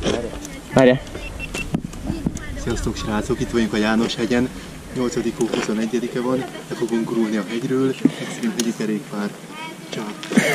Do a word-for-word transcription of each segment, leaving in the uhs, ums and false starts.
Várjál. Sziasztok srácok, itt vagyunk a János-hegyen. nyolcadik hó huszonegyedike van, le fogunk gurulni a hegyről, egyszerűen hegyi kerékpár. Csá!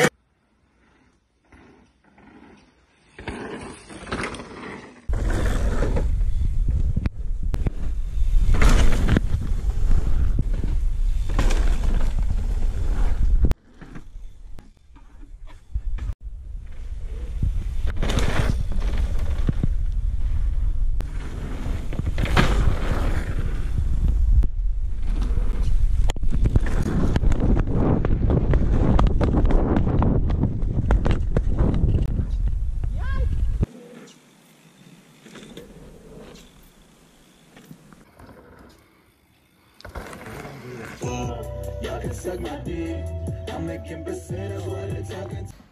Suck my dick, I'm making percent of what they're talking to.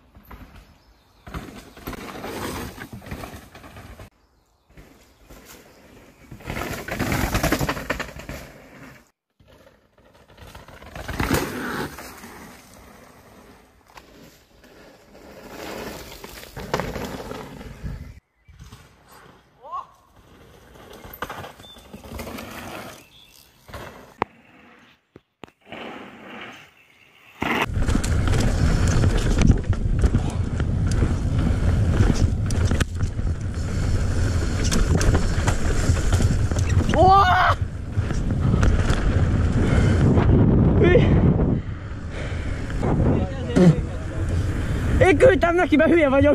Én küldtem neki, mert hülye vagyok!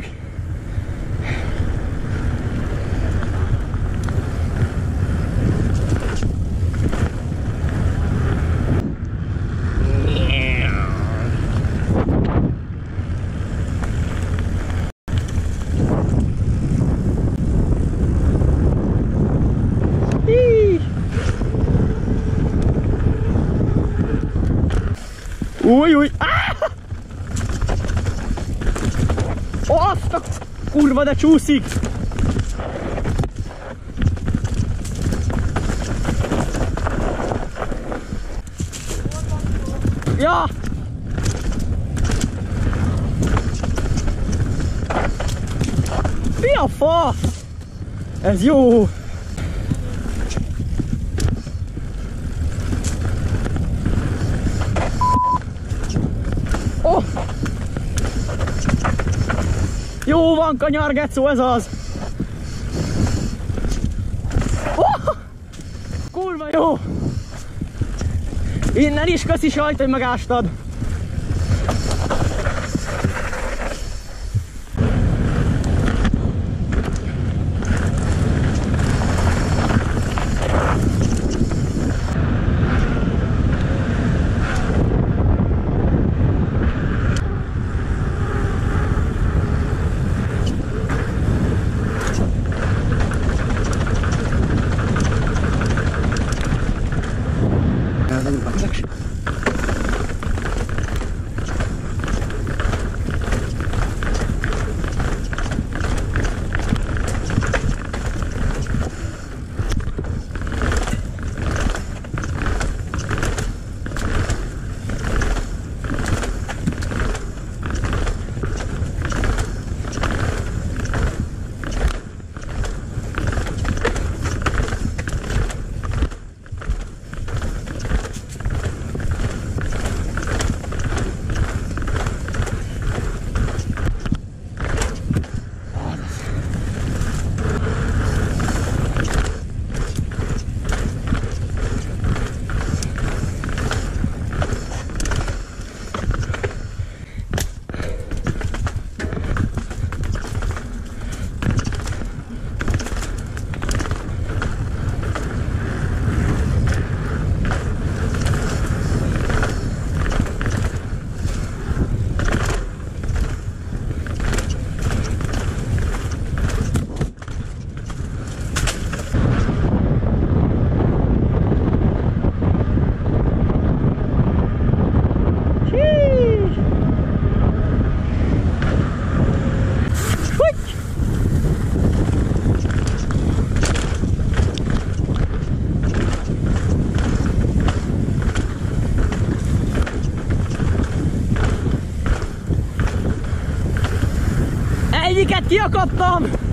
Új, új! Ah! Oh, azt a kurva, de csúszik! Ja! Mi a fasz? Ez jó! Oh! Jó van, kanyar, gecó, ez az! Oh! Kurva jó! Innen is köszi, sajt, hogy megástad! Egyiket kiakadtam!